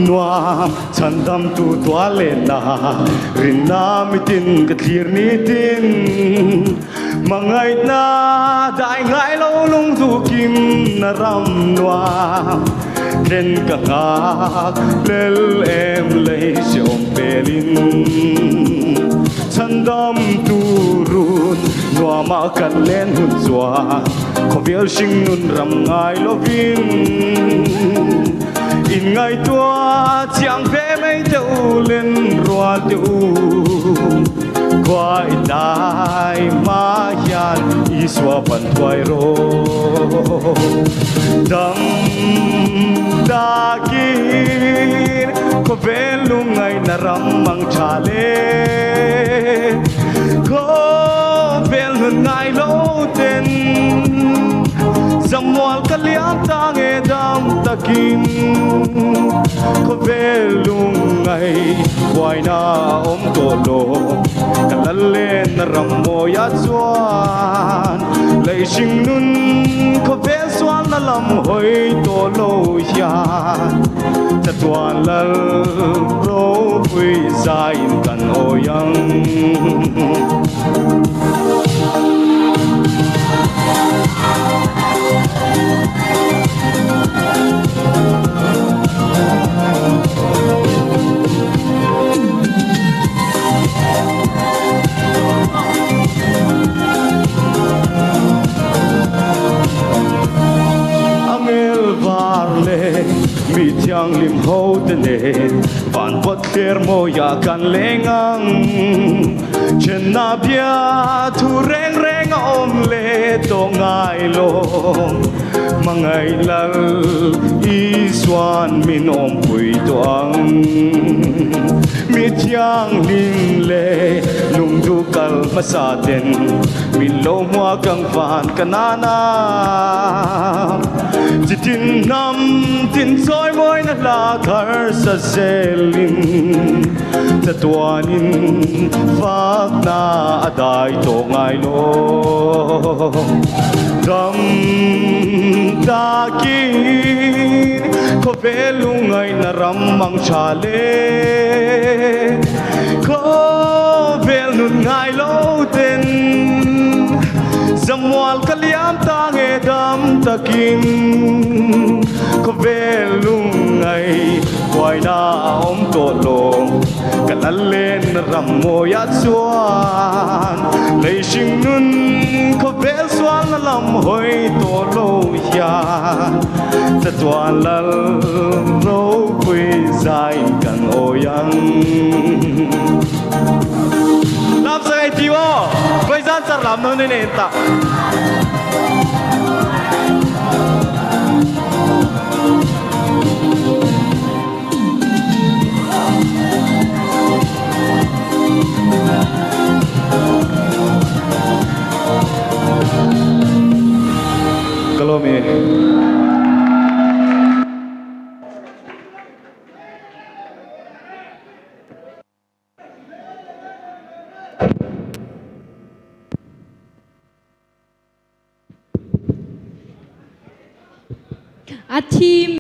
นัวฉันทำตัวเล่นนารินน้ำไม่ตินกระเทียร์นี้ตินมาไงน่าได้ไงเราลงถูกกินนารำนัวเห็นกังอาเลลเอ็มเลยเสียมเปลินฉันดำตูรุนนัวมากันเล่นหุ่นสวาขอเวียชิงนุนรำไงลวินอินไงตัวเจียงเพ่ไม่เจ้าเล่นรัวดูควายได้มายันอีสวาปันถวยโรดำดากินก็เป็นลุงไงนารำมังชาเลก็เป็นลุงไงโลเต็นSamuel kaliam tange dam takin ko velungay why na tolo kalalen rammo ya swan lay sing nun ko vel swan na lam hoy tolo ya tatwan lal ro pui zain kan oyang mi tiang lim ho te ne van pot kher mo ya kan lengang chen na bia thu reng reng om le to ngai lo mangai lal i swan min om pui to ang mi tiang lim le lung du kal ma sa den min lo mo kang van kanana tin nam tin soi môi na la thar sa selin tatuanin fak na aday to ngay lo dam dakin ko velungay na ramang chale ko velun ngay lo din Samuel kaliam tange dam takin ko velungay why na tolo kalalen rammo ya swan lay sing nun ko vel swan na lam hoy tolo ya tatwan lal ro pui zai kan oyang Love sa itiwo Bây giờ sar làm nó nên nền ta Kalau me A team